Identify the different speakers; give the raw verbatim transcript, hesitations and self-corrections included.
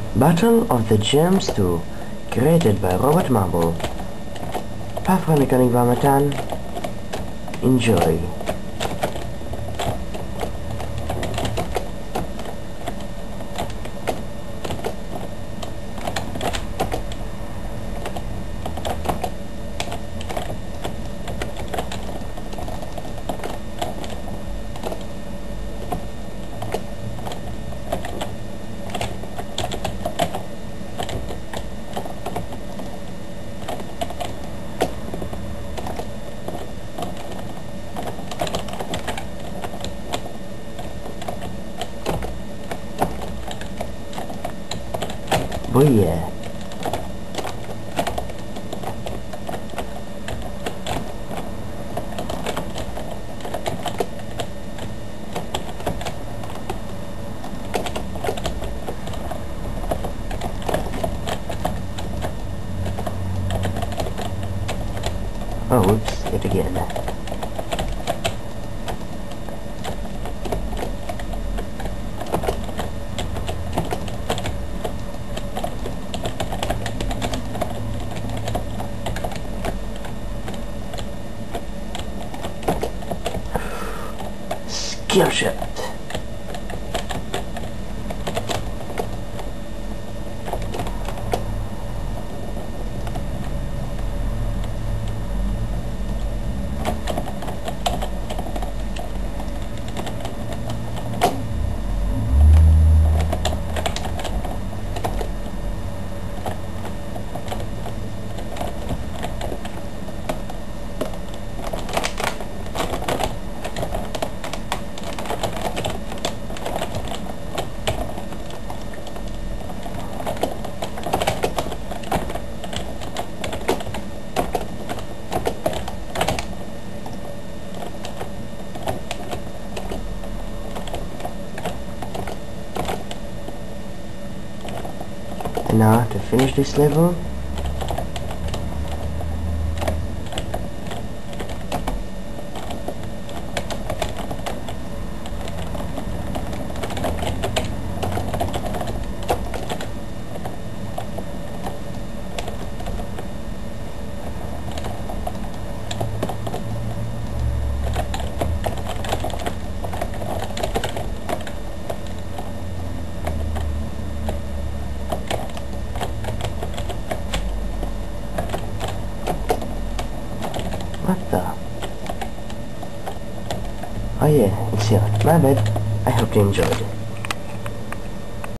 Speaker 1: Battle of the Gems two, created by Robert Marble. Pathfinder Cunning Vamatan. Enjoy. Oh yeah. Oh, whoops, it again. Skill shot. And now to finish this level, what the? Oh yeah, it's here. My bad. I hope you enjoyed it.